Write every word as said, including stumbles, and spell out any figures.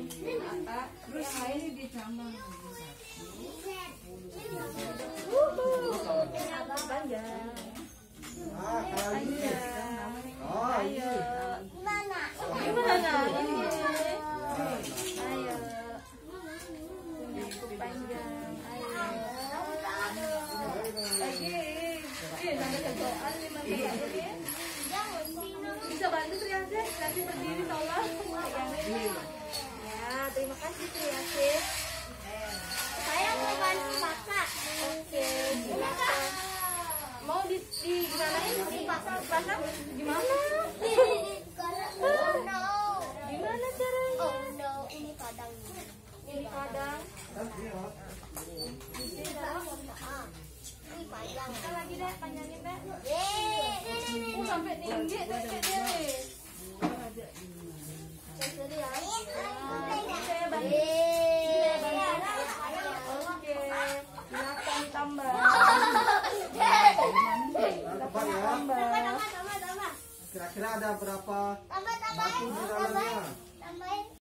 Terus yang lain dicambang. Panjang. Ah, kalau ini. Oh, ini. Gimana? Gimana? Ini. Ayo. Cukup panjang. Ayo. Lagi. Ini ada kerjaan lima menit ini. Bisa bantu Triasis, nanti berdiri tolong. Ya, terima kasih Triasis. Saya mau bantu kakak. Oke. Mau di, di gimana ini? Dipasang, pasang gimana? Oh no. Gimana caranya? Oh no, ini kadang. Ini kadang. Ini panjang. Kita lagi deh, panjangin deh. Yeay. Oh, sampai tinggi deh, deh. Saya bantu. Oke, silakan tambah. Tebak ya. Tambah, tambah, tambah, tambah. Kira-kira ada berapa Tambah, tambah. batu di dalamnya?